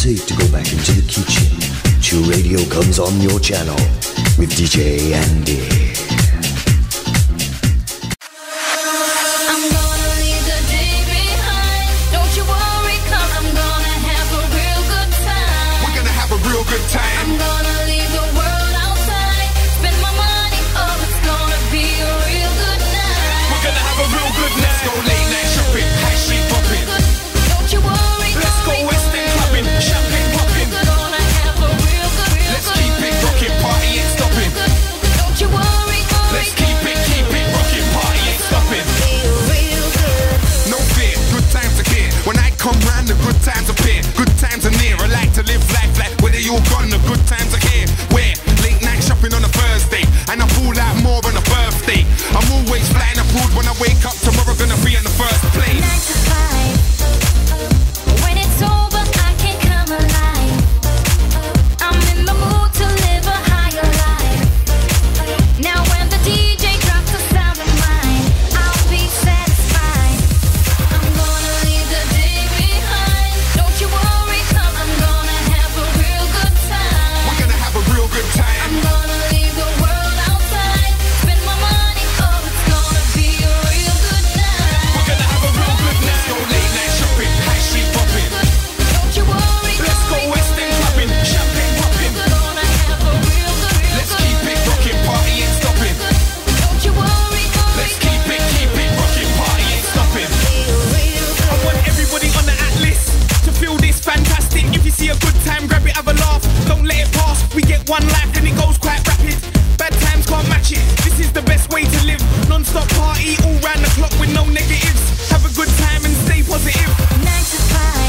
hesitate to go back into the kitchen. Chill Radio comes on your channel with DJ Andy. Good time. I'm gonna leave the world outside. Spend my money, oh, it's gonna be a real good night. We're gonna have a real good night. Let's go late night shopping, high street popping. Don't you worry. Let's go West End clubbing, champagne popping. We're gonna have a real good. Let's keep it rocking, party ain't stopping. Don't you worry. Let's keep it rocking, party ain't stopping. Real good. No fear, good times are here. When I come round, the good times appear. Good times are near. I like to live life like whether you're gone, the good times are here. Where late night shopping on a Thursday, and I pull out more on a birthday. I'm always flying abroad when I wake up. Tomorrow gonna be in the first place. 9 to 5. When it's over, I can come alive. I'm in the mood to live a higher life. Now when the DJ drops the sound of mine, I'll be satisfied. I'm gonna leave the day behind. Don't you worry, come, I'm gonna have a real good time. We're gonna have a real good time. I'm gonna leave the world outside. Spend my money, oh, it's gonna be a real good night. We're gonna have a real good night. Let's go late night shopping, high street popping. Don't you worry. Let's go West End clubbing, champagne popping. We're gonna have a real good. Let's keep it rocking, party ain't stopping. Don't you worry. Let's keep it rocking, party ain't stopping. I want everybody on the atlas to feel this fantastic. If you see a good time, grab it, have a laugh. Don't let it pass. We get one life and it goes quite rapid. Bad times can't match it. This is the best way to live. Non-stop party all round the clock with no negatives. Have a good time and stay positive. 9 to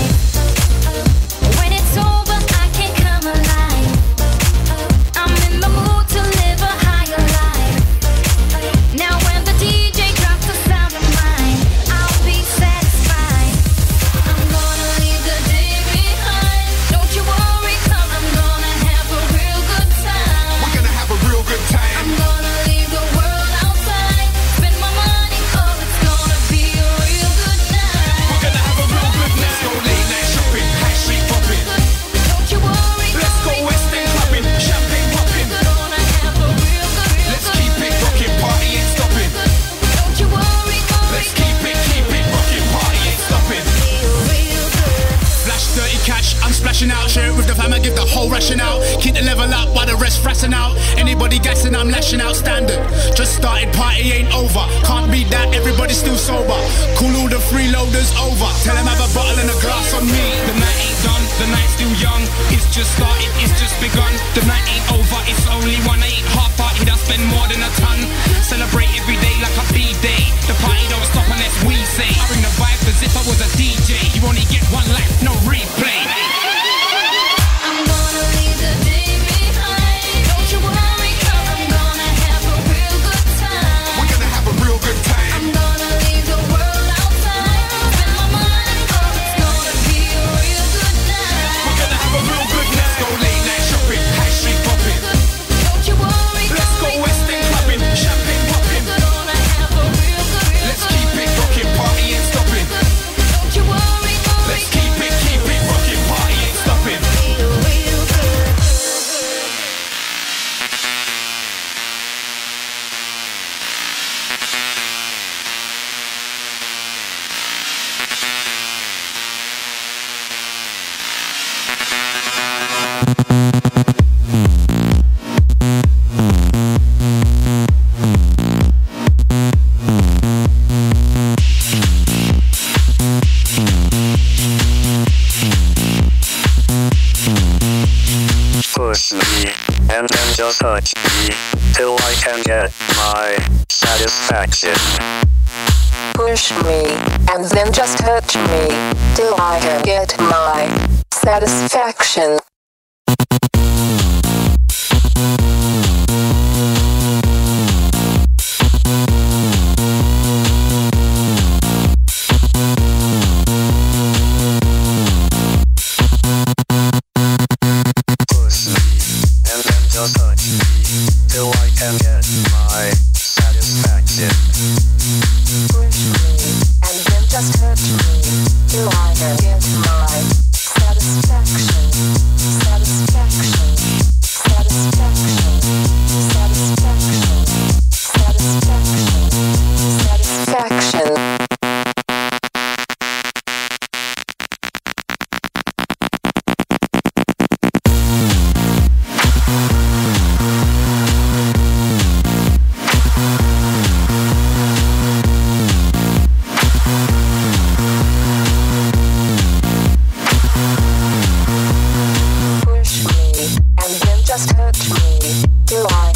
5. When it's over, I can come alive. I'm in the mood to live a higher life. Now when the DJ drops the sound of mine, I'll be satisfied. I'm gonna leave the day behind. Don't you worry, come, I'm gonna have a real good time. We're gonna have a real good time. I'm gonna leave the world outside. Spend my money, oh, it's gonna be a real good night. We're gonna have a real good night. Let's go late night shopping, high street popping. Don't you worry. Let's go West End clubbing, champagne popping. We're gonna have a real good. Let's keep it rocking, party ain't stopping. Don't you worry. Let's keep it rocking, party ain't stopping. Real good. Flash 30 cash, I'm splashing out. Share it with the fam, I give the whole ration out. Keep the level up while the rest frassing out. Anybody gassing, I'm lashing out standard. Just started, party ain't over. Can't beat that, everybody's still sober. Call all the freeloaders over. Tell them have a bottle and a glass on me. The night ain't done, the night's still young. It's just started, it's just begun. The night ain't over, it's only one. I ain't half-hearted, I spend more than a ton. Celebrate every day like a B-day. The party don't stop unless we say. I bring the vibe as if I was a DJ. You only get one life, no replay. I'm gonna leave the day behind. Don't you worry, come, I'm gonna have a real good time. We're gonna have a real good time. I'm gonna leave the world outside. Spend my money, oh, it's gonna be a real good night. We're gonna have a real good night. Let's go late night shopping, high street popping. Don't you worry. Let's go West End clubbing, champagne popping. We're gonna have a real good. Let's keep it rocking, party ain't stopping. Don't you worry. Let's keep it rocking, party ain't stopping. Real good. Push me, and then just touch me, till I can get my satisfaction. Push me, and then just touch me, till I can get my satisfaction. Just touch me till I can get my satisfaction.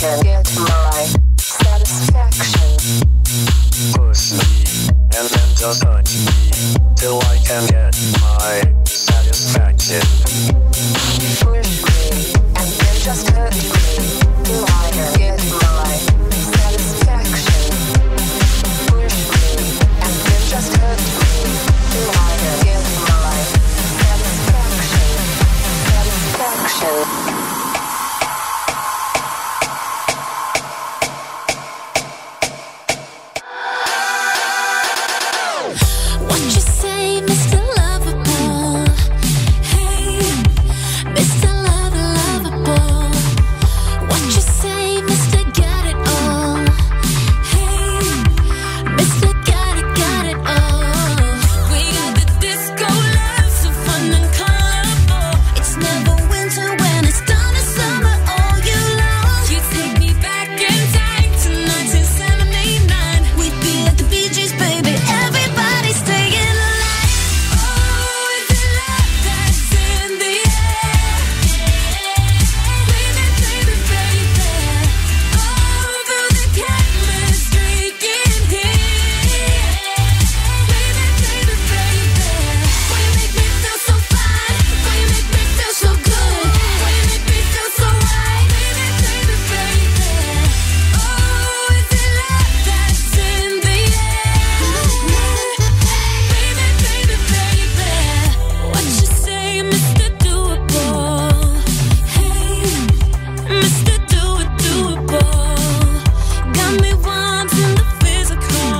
can get my satisfaction. Push me, and then just touch me, till I can get my satisfaction. Push me, and then just hurt me, till I can get my satisfaction. Push me, and then just hurt me, till I can get my satisfaction. Satisfaction. What you say, Mr. Lovable? Hey, Mr. Lovable. What you say, Mr. Got It All? Hey, Mr. Got it all. We got the disco love, so fun and colorful. It's never winter when it's done, it's summer all year long. You take me back in time to 1979. We'd be at the Bee Gees, baby. Everybody staying alive. Oh, is it love that's in the air? Baby, baby, baby. Oh, feel the chemistry in here. Baby, baby, baby. Why you make me feel so fine? Why you make me feel so good? Why you make me feel so right? Baby, baby, baby. Oh, is it love that's in the air? Baby, baby, baby. What you say, Mr. Doable? Hey, Mr. Doable. Got me wanting the physical.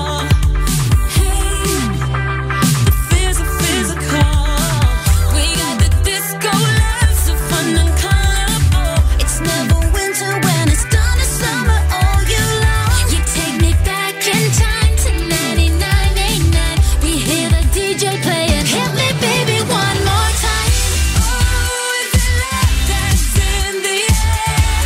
Hey, the physical. We got the disco love, so fun and colorful. It's never winter when it's done, it's summer all year long. You take me back in time to 99. We hear the DJ playing, hit me baby one more time. Oh, is it love that's in the air?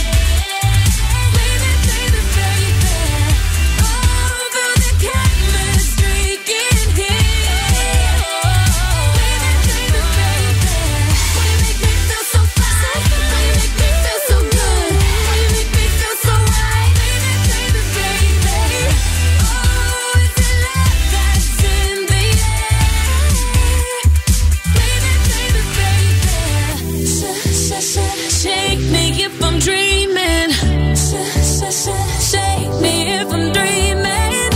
Baby, baby, baby. Oh, feel the chemistry in here. Baby, baby, baby. Why you make me feel so fine? Why you make me feel so good? Why you make me feel so right? Baby, baby, baby. Oh, is it love that's in the air? Baby, baby, baby. Shake me if I'm dreaming. Shake me if I'm dreaming.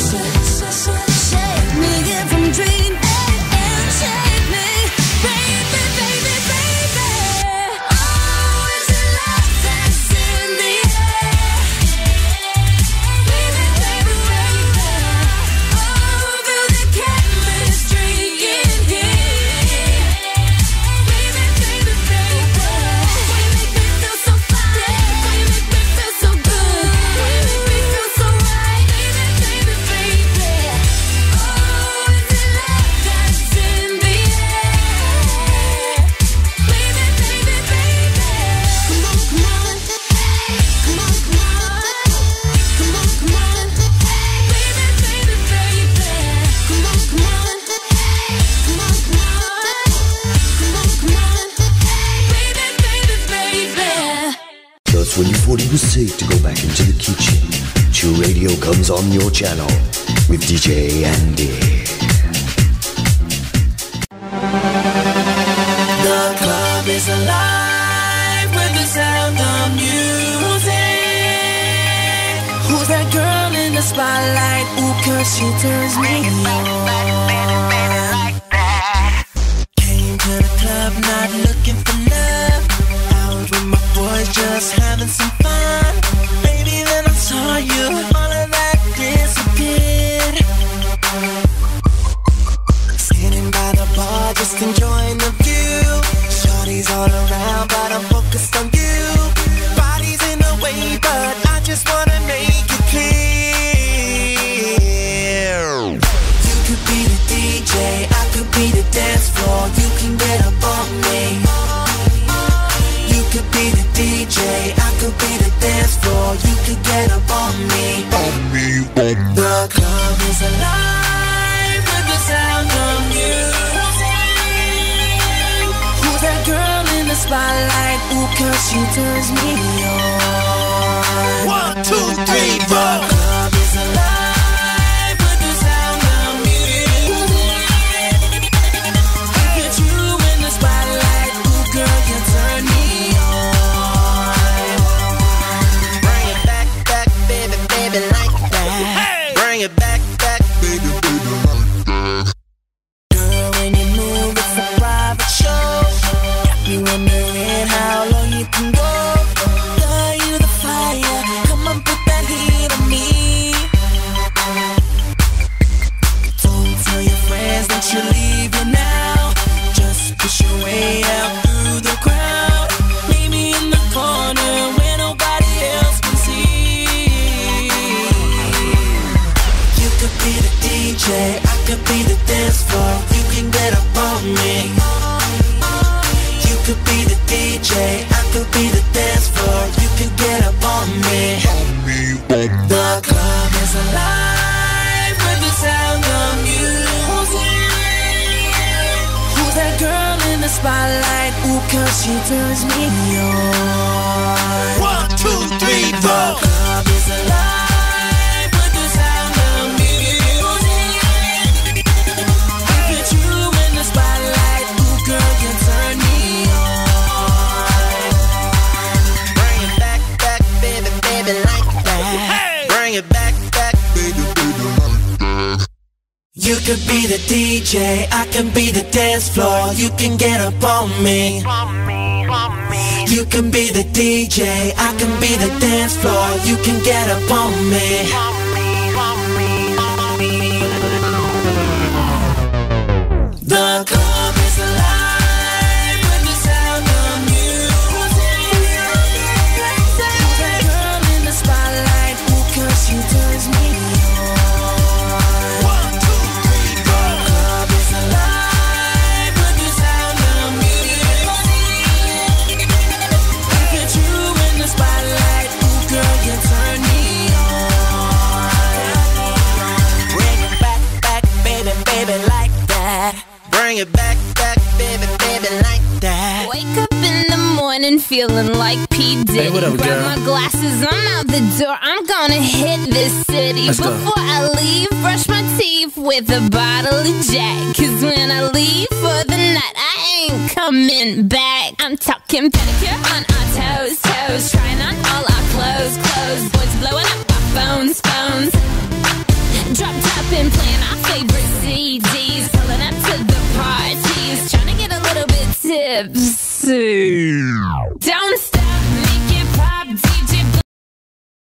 Shake me if I'm dreaming. Shake me, baby, baby, baby. Oh, is it love that's in the air? Baby, baby, baby. Oh, feel the chemistry in here. Baby, baby, baby. Why you make me feel so fine? Why you make me feel so good? Why you make me feel so right? Baby, baby, baby. Oh, is it love that's in the air? Baby, baby, baby. Come on, come on. Come on, come on. Come on, come on. Baby, baby, baby. Come on, come on. Come on, come on. Come on, come on. Baby, baby, baby. Just when you thought it was safe to go back into the kitchen, Chill Radio comes on your channel with DJ Andy. The club is alive with the sound of music. Who's that girl in the spotlight? Ooh, 'cause she turns me on. Came to the club not looking for love. Out with my boys just having some fun. Baby, then I saw you, all of that disappeared. Sitting by the bar, just enjoying the view. Shorties all around, but I'm focused on you. Body's in the way, but I just wanna make it clear. You could be the DJ, I could be the dance floor. You can get up on me. You could be the DJ, I could be the dance floor. You could get up on me. The club is alive with the sound of music. Who's that girl in the spotlight? Ooh, 'cause she turns me on. The club is alive with the sound of music. If it's you in the spotlight, ooh girl, you turn me on. Bring it back, back, baby, baby, like that. Bring it back, back, baby, baby, like that. Girl, when you move, it's a private show. Got me wondering how long you can go. Are you the fire? Come on, put that heat on me. Don't tell your friends that you're leaving now. Just push your way out through the crowd. Leave me in the corner where nobody else can see. You could be the DJ, I could be the dance floor. You can get up on me. You could be the DJ, I could be the dance floor. You can get up on me. The club is alive with the sound of music. Who's that girl in the spotlight? Ooh, cause she turns me on. 1, 2, 3, 4. The club is alive with the sound of music. If it's you in the spotlight, ooh, girl, you turn me on. Bring it back, back, baby, baby, like that. Bring it back, back, baby, baby, like that. You could be the DJ, I can be the dance floor. You can get up on me. You can be the DJ, I can be the dance floor. You can get up on me. The club is alive with the sound of music. That girl in the spotlight, ooh, cause she turns me on. 1, 2, 3, 4. The club is alive with the sound of music. If it's you in the spotlight, ooh, girl, you turn me on. Bring it back, back, baby, baby, like that. Bring it back, back, baby, baby, like that. Wake up in the morning feeling like P. Diddy. Hey, what up, Grab girl? my glasses, I'm out the door. I'm gonna hit this city. Let's go. Before I leave, brush my teeth with a bottle of Jack. Cause when I leave for the night, I ain't coming back. I'm talking pedicure on our toes, toes. Trying on all